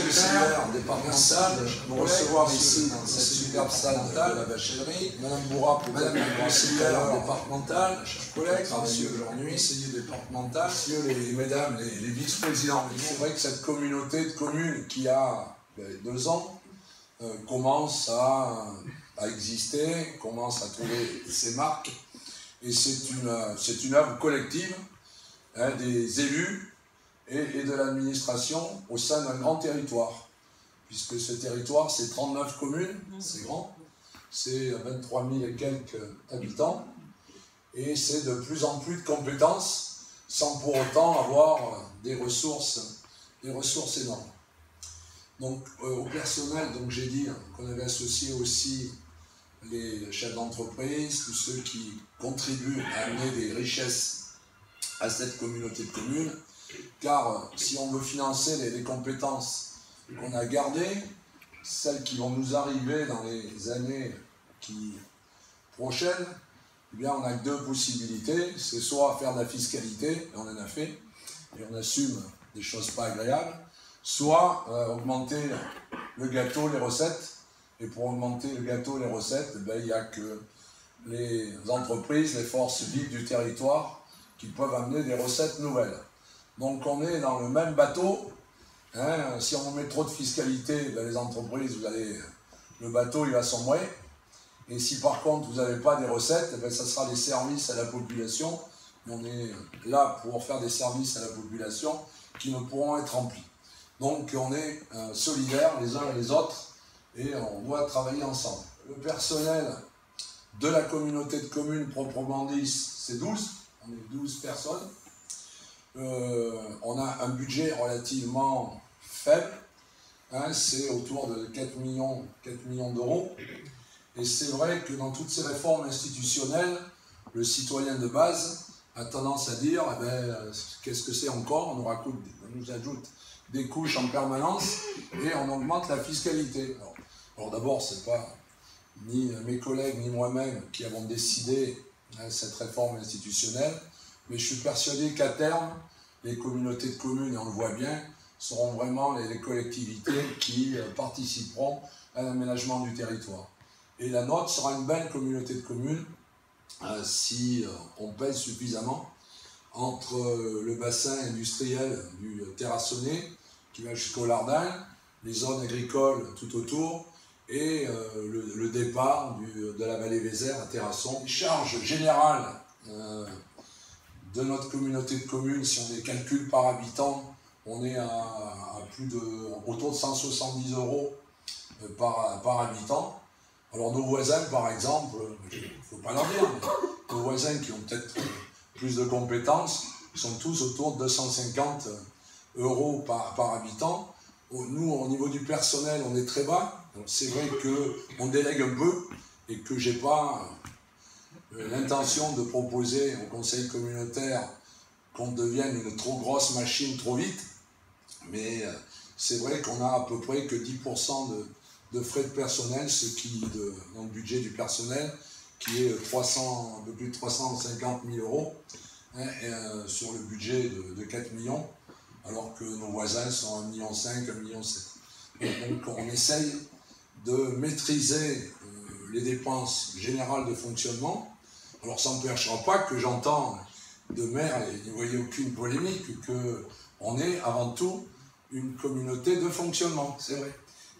conseillère départementale, nous recevoir ici dans cette superbe salle de la bachelière, Madame Bourra, Madame la conseillère départementale, chers collègues, monsieur le conseiller départemental, monsieur et mesdames les vice-présidents. C'est vrai que cette communauté de communes qui a 2 ans commence à exister, commence à trouver ses marques, et c'est une œuvre collective des élus et de l'administration au sein d'un grand territoire, puisque ce territoire, c'est 39 communes, c'est grand, c'est 23 000 et quelques habitants, et c'est de plus en plus de compétences, sans pour autant avoir des ressources énormes. Donc, au personnel, j'ai dit qu'on avait associé aussi les chefs d'entreprise, tous ceux qui contribuent à amener des richesses à cette communauté de communes, car si on veut financer les compétences qu'on a gardées, celles qui vont nous arriver dans les années prochaines, eh bien on a 2 possibilités, c'est soit faire de la fiscalité, et on en a fait, et on assume des choses pas agréables, soit augmenter le gâteau, les recettes, et pour augmenter le gâteau, les recettes, il n'y a que les entreprises, les forces vives du territoire qui peuvent amener des recettes nouvelles. Donc on est dans le même bateau. Si on met trop de fiscalité, les entreprises, le bateau il va sombrer. Et si par contre vous n'avez pas des recettes, ça sera des services à la population. On est là pour faire des services à la population qui ne pourront être remplis. Donc on est solidaires les uns et les autres et on doit travailler ensemble. Le personnel de la communauté de communes proprement dit, c'est 12. On est 12 personnes. On a un budget relativement faible. C'est autour de 4 millions d'euros. Et c'est vrai que dans toutes ces réformes institutionnelles, le citoyen de base a tendance à dire qu'est-ce que c'est encore? On nous ajoute des couches en permanence et on augmente la fiscalité. Alors d'abord, ce n'est pas ni mes collègues ni moi-même qui avons décidé cette réforme institutionnelle, mais je suis persuadé qu'à terme, les communautés de communes, et on le voit bien, seront vraiment les collectivités qui participeront à l'aménagement du territoire. Et la nôtre sera une belle communauté de communes si on pèse suffisamment entre le bassin industriel du Terrassonnais, qui va jusqu'au Lardin, les zones agricoles tout autour, et le départ de la vallée Vézère à Terrasson. Les charges générales de notre communauté de communes, si on les calcule par habitant, on est autour de 170 € par habitant. Alors nos voisins, par exemple, il ne faut pas leur dire, mais nos voisins qui ont peut-être plus de compétences, sont tous autour de 250 € par habitant. Nous, au niveau du personnel, on est très bas. C'est vrai qu'on délègue un peu et que je n'ai pas l'intention de proposer au conseil communautaire qu'on devienne une trop grosse machine trop vite. Mais c'est vrai qu'on a à peu près que 10% de frais de personnel, ce qui, dans le budget du personnel, qui est un peu plus de 350 000 € sur le budget de 4 millions, alors que nos voisins sont 1,5 million, 1,7 million. Donc on essaye de maîtriser les dépenses générales de fonctionnement. Alors ça n'empêchera pas que j'entends de maire, et n'y voyez aucune polémique, qu'on est avant tout une communauté de fonctionnement, c'est vrai.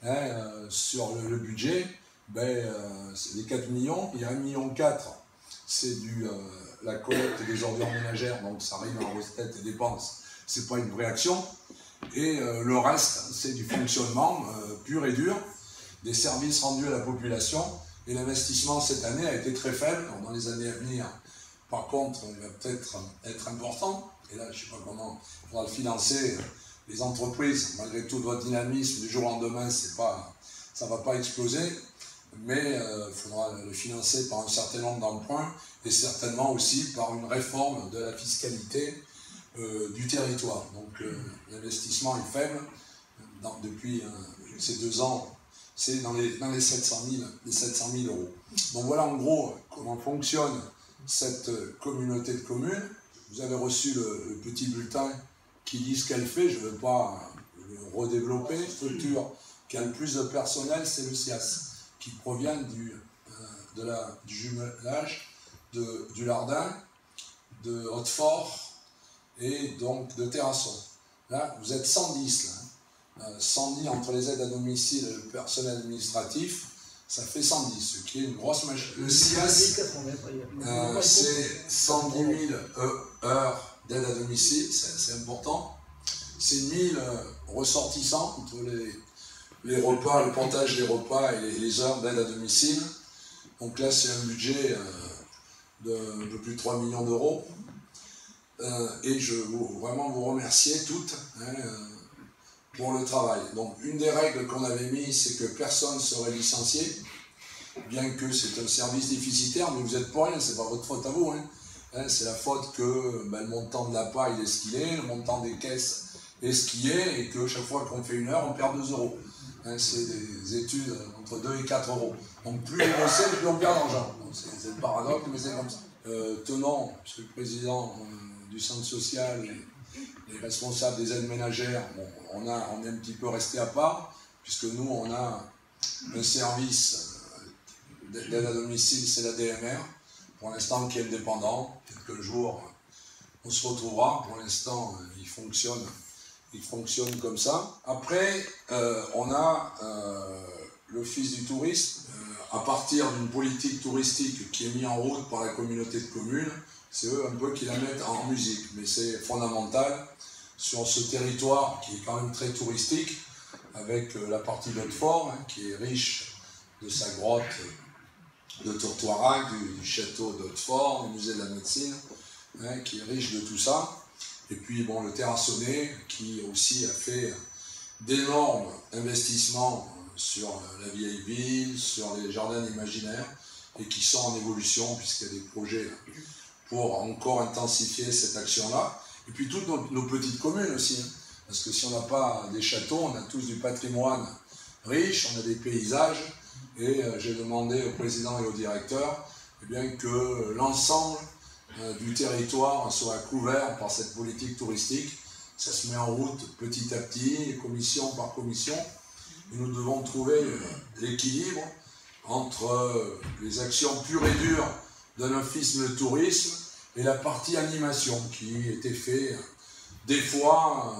Sur le budget, c'est les 4 millions, il y a 1,4 million, c'est la collecte des ordures ménagères, donc ça arrive en recettes et dépenses, c'est pas une vraie action. Et le reste, c'est du fonctionnement pur et dur, des services rendus à la population. Et l'investissement cette année a été très faible. Dans les années à venir, par contre, il va peut-être être important. Et là, je ne sais pas comment il faudra le financer. Les entreprises, malgré tout votre dynamisme, du jour au lendemain, ça ne va pas exploser. Mais il faudra le financer par un certain nombre d'emprunts et certainement aussi par une réforme de la fiscalité du territoire. Donc l'investissement est faible. Depuis ces 2 ans, c'est dans les 700 000 €. Donc voilà en gros comment fonctionne cette communauté de communes. Vous avez reçu le petit bulletin qui dit ce qu'elle fait. Je ne vais pas redévelopper. Structure qui a le plus de personnel, c'est le SIAS, qui provient du jumelage du Lardin, de Hautefort et donc de Terrasson. Là, vous êtes 110, là. 110 entre les aides à domicile et le personnel administratif, ça fait 110, ce qui est une grosse machine. Le SIAS, c'est 110 000 heures d'aide à domicile, c'est important. C'est 1000 ressortissants entre les repas, le pontage des repas et les heures d'aide à domicile. Donc là, c'est un budget de plus de 3 millions d'euros. Et je veux vraiment vous remercier toutes pour le travail. Donc une des règles qu'on avait mises, c'est que personne ne serait licencié, bien que c'est un service déficitaire, mais vous n'êtes pour rien, c'est pas votre faute à vous. C'est la faute que le montant de la paille est ce qu'il est, le montant des caisses est ce qu'il est, et que chaque fois qu'on fait une heure, on perd 2 euros. C'est des études entre 2 et 4 euros. Donc plus on bosse, plus on perd d'argent. C'est le paradoxe, mais c'est comme ça. Tenant, parce que le président du centre social et les responsables des aides ménagères, bon, on est un petit peu resté à part, puisque nous, on a un service d'aide à domicile, c'est la DMR, pour l'instant qui est indépendant. Quelques jours, on se retrouvera. Pour l'instant, il fonctionne comme ça. Après, on a l'Office du tourisme. À partir d'une politique touristique qui est mise en route par la communauté de communes, c'est eux un peu qui la mettent en musique. Mais c'est fondamental sur ce territoire qui est quand même très touristique, avec la partie d'Hautefort, qui est riche de sa grotte de Tourtoirac, du château d'Hautefort, du musée de la médecine, qui est riche de tout ça. Et puis bon, le Terrassonnais, qui aussi a fait d'énormes investissements sur la vieille ville, sur les jardins imaginaires, et qui sont en évolution, puisqu'il y a des projets pour encore intensifier cette action-là. Et puis toutes nos petites communes aussi, parce que si on n'a pas des châteaux, on a tous du patrimoine riche, on a des paysages, et j'ai demandé au président et au directeur que l'ensemble du territoire soit couvert par cette politique touristique. Ça se met en route petit à petit, commission par commission. Et nous devons trouver l'équilibre entre les actions pures et dures d'un office de tourisme et la partie animation qui était faite des fois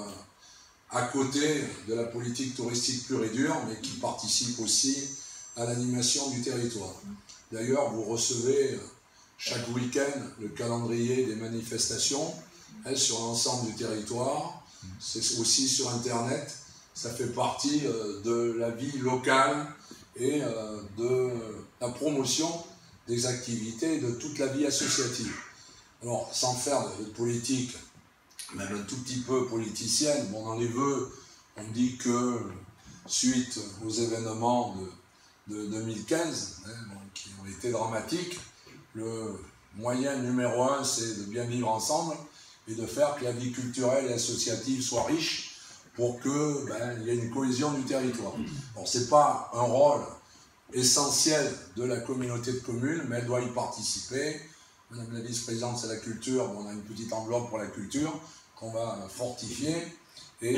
à côté de la politique touristique pure et dure, mais qui participe aussi à l'animation du territoire. D'ailleurs, vous recevez chaque week-end le calendrier des manifestations sur l'ensemble du territoire. C'est aussi sur Internet. Ça fait partie de la vie locale et de la promotion des activités et de toute la vie associative. Alors, sans faire de politique, même un tout petit peu politicienne, bon, dans les vœux, on dit que suite aux événements de 2015, qui ont été dramatiques, le moyen numéro 1, c'est de bien vivre ensemble et de faire que la vie culturelle et associative soit riche pour qu'il y ait une cohésion du territoire. Bon, ce n'est pas un rôle essentiel de la communauté de communes, mais elle doit y participer. Madame la vice-présidente, c'est la culture. Bon, on a une petite enveloppe pour la culture qu'on va fortifier. Et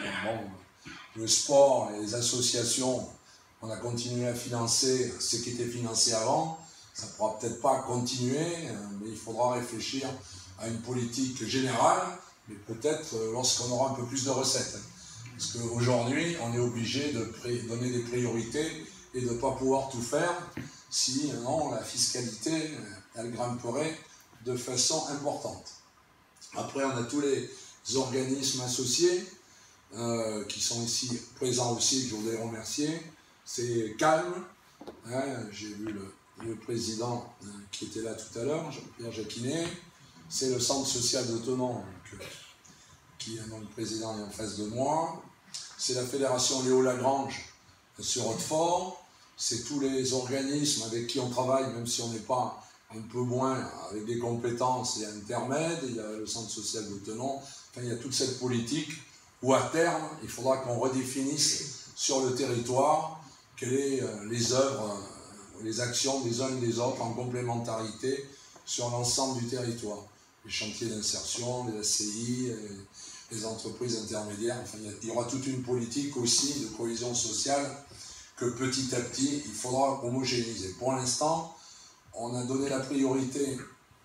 le sport et les associations, on a continué à financer ce qui était financé avant. Ça ne pourra peut-être pas continuer, mais il faudra réfléchir à une politique générale, mais peut-être lorsqu'on aura un peu plus de recettes. Parce qu'aujourd'hui, on est obligé de donner des priorités et de ne pas pouvoir tout faire, sinon la fiscalité, elle grimperait de façon importante. Après, on a tous les organismes associés qui sont ici présents aussi, que je voudrais remercier. C'est Calme, j'ai vu le président qui était là tout à l'heure, Jean-Pierre Jacquinet. C'est le centre social de Thonon, qui est le président est en face de moi. C'est la fédération Léo Lagrange sur Hautefort. C'est tous les organismes avec qui on travaille, même si on n'est pas un peu moins avec des compétences et intermèdes. Il y a le centre social de Thonon. Enfin, il y a toute cette politique où à terme, il faudra qu'on redéfinisse sur le territoire quelles sont les œuvres, les actions des uns et des autres en complémentarité sur l'ensemble du territoire. Les chantiers d'insertion, les ACI, les entreprises intermédiaires. Enfin, il y aura toute une politique aussi de cohésion sociale que petit à petit, il faudra homogénéiser. Pour l'instant, on a donné la priorité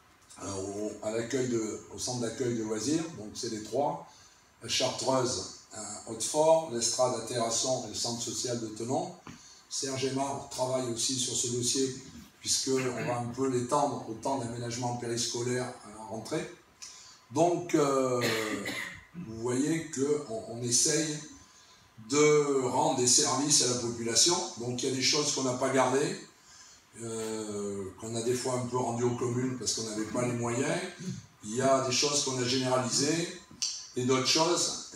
au centre d'accueil de loisirs, donc c'est les trois, la Chartreuse à Hautefort, l'Estrade à Terrasson et le centre social de Tenon. Serge Aymar travaille aussi sur ce dossier, puisqu'on va un peu l'étendre au temps d'aménagement périscolaire à la rentrée. Donc, vous voyez qu'on essaye de rendre des services à la population. Donc, il y a des choses qu'on n'a pas gardées, qu'on a des fois un peu rendues aux communes parce qu'on n'avait pas les moyens. Il y a des choses qu'on a généralisées et d'autres choses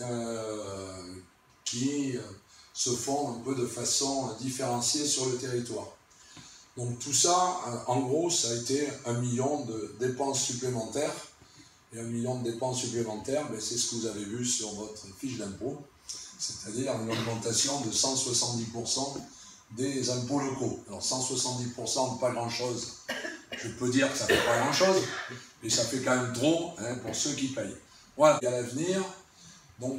qui se font un peu de façon différenciée sur le territoire. Donc tout ça, en gros, ça a été 1 million de dépenses supplémentaires. Et 1 million de dépenses supplémentaires, ben, c'est ce que vous avez vu sur votre fiche d'impôt, c'est-à-dire une augmentation de 170% des impôts locaux. Alors 170% de pas grand-chose, je peux dire que ça ne fait pas grand-chose, mais ça fait quand même trop pour ceux qui payent. Voilà, et à l'avenir, donc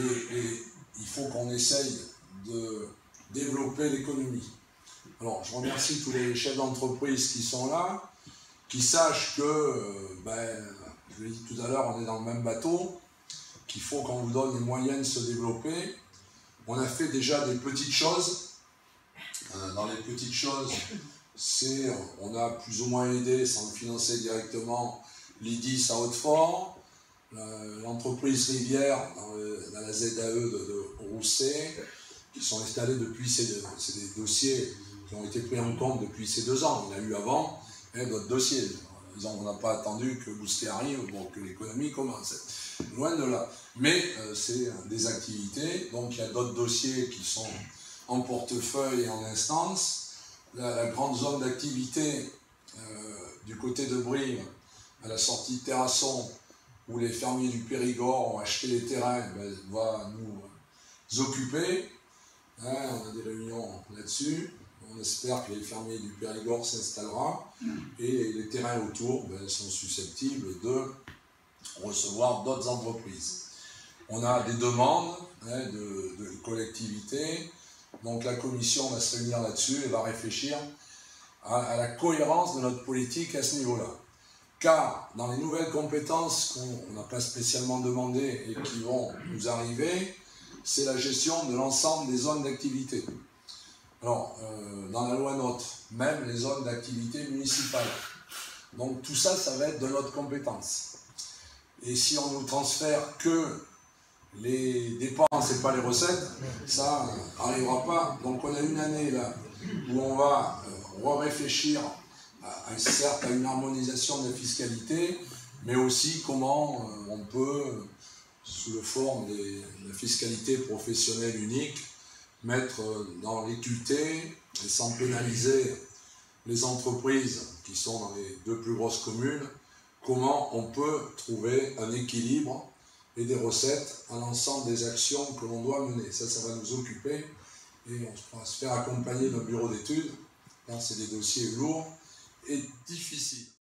il faut qu'on essaye de développer l'économie. Alors je remercie tous les chefs d'entreprise qui sont là, qui sachent que, je l'ai dit tout à l'heure, on est dans le même bateau, qu'il faut qu'on vous donne les moyens de se développer. On a fait déjà des petites choses. Dans les petites choses, on a plus ou moins aidé, sans le financer directement, l'IDIS à Hautefort, l'entreprise Rivière dans la ZAE de Rousset, qui sont installés depuis c'est des dossiers qui ont été pris en compte depuis ces 2 ans. Il y a eu avant d'autres dossiers. On n'a pas attendu que Bousquet arrive, que l'économie commence. Loin de là. Mais c'est des activités, donc il y a d'autres dossiers qui sont en portefeuille et en instance. La grande zone d'activité du côté de Brive, à la sortie de Terrasson, où les fermiers du Périgord ont acheté les terrains, va nous occuper. On a des réunions là-dessus. On espère que les fermiers du Périgord s'installera et les terrains autour sont susceptibles de recevoir d'autres entreprises. On a des demandes de collectivités, donc la commission va se réunir là-dessus et va réfléchir à la cohérence de notre politique à ce niveau-là. Car dans les nouvelles compétences qu'on n'a pas spécialement demandées et qui vont nous arriver, c'est la gestion de l'ensemble des zones d'activité. Alors, dans la loi NOTRe, même les zones d'activité municipales. Donc tout ça, ça va être de notre compétence. Et si on nous transfère que les dépenses et pas les recettes, ça n'arrivera pas. Donc on a une année là où on va réfléchir certes à une harmonisation de la fiscalité, mais aussi comment on peut, sous la forme de la fiscalité professionnelle unique, mettre dans l'équité et sans pénaliser les entreprises qui sont dans les 2 plus grosses communes, comment on peut trouver un équilibre et des recettes à l'ensemble des actions que l'on doit mener. Ça va nous occuper et on va se faire accompagner d'un bureau d'études. C'est des dossiers lourds et difficiles.